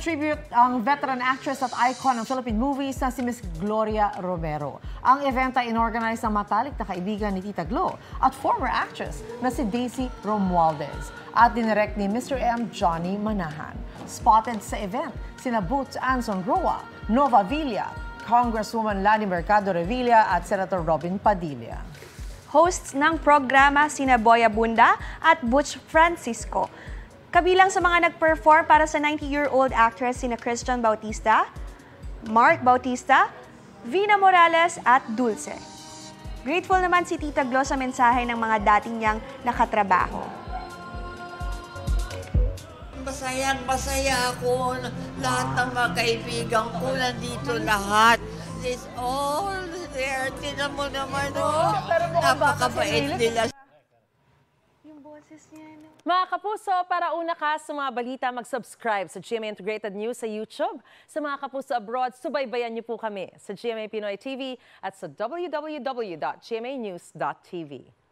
Nag-tribute ang veteran actress at icon ng Philippine movies na si Miss Gloria Romero. Ang event ay inorganize ng matalik na kaibigan ni Tita Glo at former actress na si Daisy Romualdez at dinirect ni Mr. M. Johnny Manahan. Spotted sa event sina Boots Anson Roa, Nova Villa, Congresswoman Lani Mercado Revilla at Senator Robin Padilla. Hosts ng programa sina Boy Abunda at Butch Francisco. Kabilang sa mga nag-perform para sa 90-year-old actress sina Christian Bautista, Mark Bautista, Vina Morales at Dulce. Grateful naman si Tita Glo sa mensahe ng mga dating niyang nakatrabaho. Masaya ako. Lahat ng mga kaibigan ko nandito lahat. This all there. Tinan mo naman, oh. Napakabait nila. Yung boses niya, no? Mga kapuso, para una ka sa mga balita, mag-subscribe sa GMA Integrated News sa YouTube. Sa mga kapuso abroad, subaybayan niyo po kami sa GMA Pinoy TV at sa www.gmanews.tv.